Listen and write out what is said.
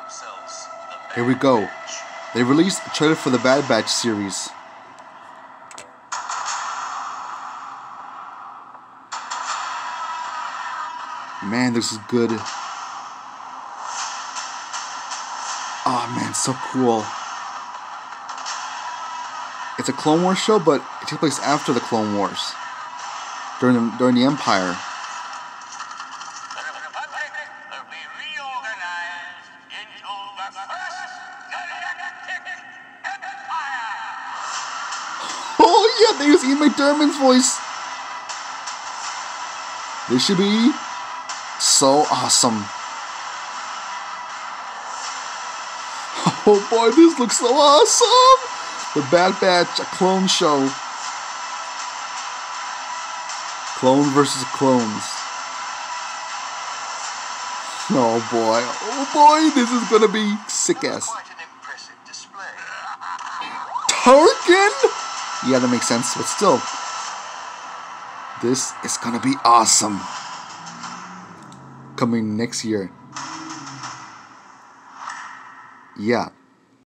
Here we go. They released a trailer for the Bad Batch series. Man, this is good. Oh man, so cool. It's a Clone Wars show, but it takes place after the Clone Wars, during the Empire. Oh yeah, they use Ian McDiarmid's voice. This should be so awesome. Oh boy, this looks so awesome! The Bad Batch, a clone show. Clone versus clones. Oh boy, this is gonna be sick ass. Tarkin? Yeah, that makes sense, but still. This is gonna be awesome. Coming next year. Yeah.